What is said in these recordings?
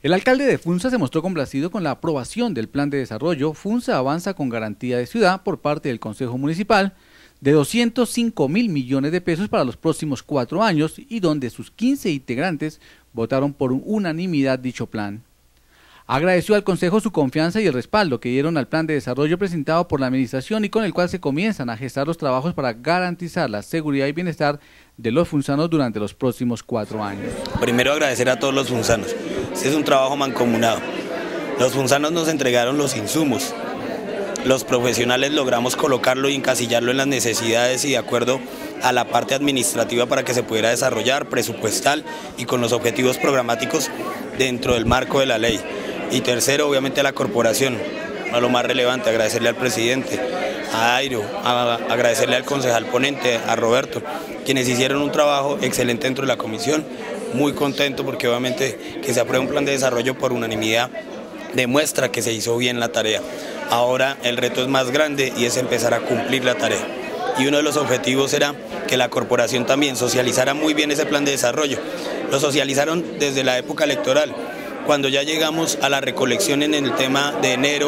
El alcalde de Funza se mostró complacido con la aprobación del plan de desarrollo Funza Avanza con Garantía de Ciudad por parte del Consejo Municipal de 205.000 millones de pesos para los próximos 4 años y donde sus 15 integrantes votaron por unanimidad dicho plan. Agradeció al Consejo su confianza y el respaldo que dieron al plan de desarrollo presentado por la administración y con el cual se comienzan a gestar los trabajos para garantizar la seguridad y bienestar de los funzanos durante los próximos 4 años. Primero agradecer a todos los funzanos. Este es un trabajo mancomunado. Los funzanos nos entregaron los insumos. Los profesionales logramos colocarlo y encasillarlo en las necesidades y de acuerdo a la parte administrativa para que se pudiera desarrollar, presupuestal y con los objetivos programáticos dentro del marco de la ley. Y tercero, obviamente a la corporación, a lo más relevante, agradecerle al presidente, a Airo, agradecerle al concejal ponente, a Roberto, quienes hicieron un trabajo excelente dentro de la comisión, muy contento porque obviamente que se apruebe un plan de desarrollo por unanimidad demuestra que se hizo bien la tarea. Ahora el reto es más grande y es empezar a cumplir la tarea. Y uno de los objetivos era que la corporación también socializara muy bien ese plan de desarrollo. Lo socializaron desde la época electoral. Cuando ya llegamos a la recolección en el tema de enero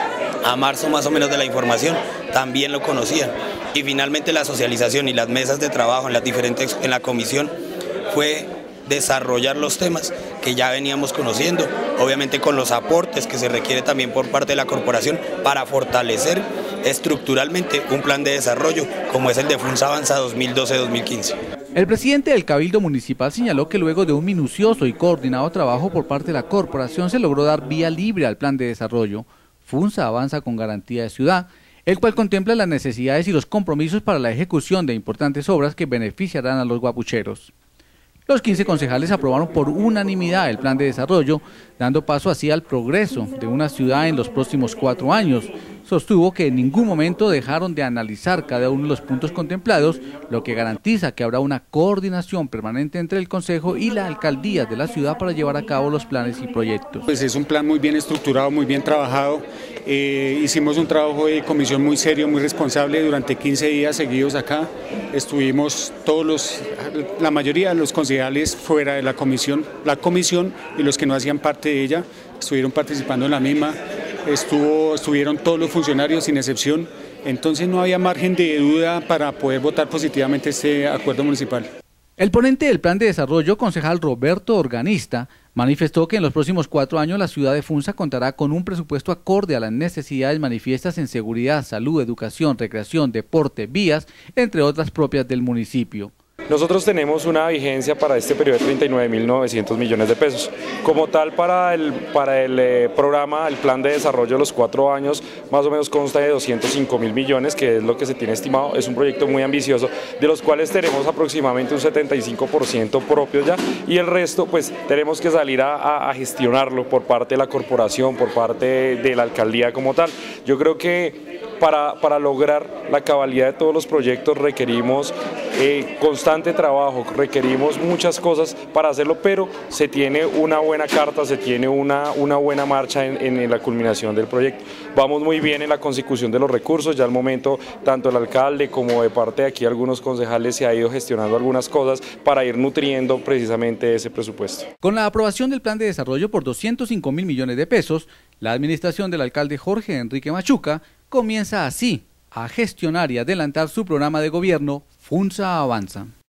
a marzo más o menos de la información, también lo conocían. Y finalmente la socialización y las mesas de trabajo en la comisión fue desarrollar los temas que ya veníamos conociendo, obviamente con los aportes que se requiere también por parte de la corporación para fortalecer estructuralmente un plan de desarrollo como es el de Funza Avanza 2012-2015. El presidente del Cabildo Municipal señaló que luego de un minucioso y coordinado trabajo por parte de la corporación se logró dar vía libre al plan de desarrollo Funza Avanza con Garantía de Ciudad, el cual contempla las necesidades y los compromisos para la ejecución de importantes obras que beneficiarán a los guapucheros. Los 15 concejales aprobaron por unanimidad el plan de desarrollo, dando paso así al progreso de una ciudad en los próximos 4 años. Sostuvo que en ningún momento dejaron de analizar cada uno de los puntos contemplados, lo que garantiza que habrá una coordinación permanente entre el Consejo y la alcaldía de la ciudad para llevar a cabo los planes y proyectos. Pues es un plan muy bien estructurado, muy bien trabajado. Hicimos un trabajo de comisión muy serio, muy responsable durante 15 días seguidos acá. Estuvimos la mayoría de los concejales fuera de la comisión y los que no hacían parte de ella estuvieron participando en la misma. Estuvieron todos los funcionarios sin excepción, entonces no había margen de duda para poder votar positivamente este acuerdo municipal. El ponente del plan de desarrollo, concejal Roberto Organista, manifestó que en los próximos 4 años la ciudad de Funza contará con un presupuesto acorde a las necesidades manifiestas en seguridad, salud, educación, recreación, deporte, vías, entre otras propias del municipio. Nosotros tenemos una vigencia para este periodo de 39.900 millones de pesos. Como tal, para el programa, el plan de desarrollo de los 4 años, más o menos consta de 205.000 millones, que es lo que se tiene estimado. Es un proyecto muy ambicioso, de los cuales tenemos aproximadamente un 75% propio ya, y el resto pues tenemos que salir a gestionarlo por parte de la corporación, por parte de la alcaldía como tal. Yo creo que para lograr la cabalidad de todos los proyectos requerimos constante trabajo, requerimos muchas cosas para hacerlo, pero se tiene una buena carta, se tiene una buena marcha en la culminación del proyecto. Vamos muy bien en la consecución de los recursos, ya al momento tanto el alcalde como de parte de aquí algunos concejales se ha ido gestionando algunas cosas para ir nutriendo precisamente ese presupuesto. Con la aprobación del plan de desarrollo por 205.000 millones de pesos, la administración del alcalde Jorge Enrique Machuca comienza así a gestionar y adelantar su programa de gobierno Funza Avanza.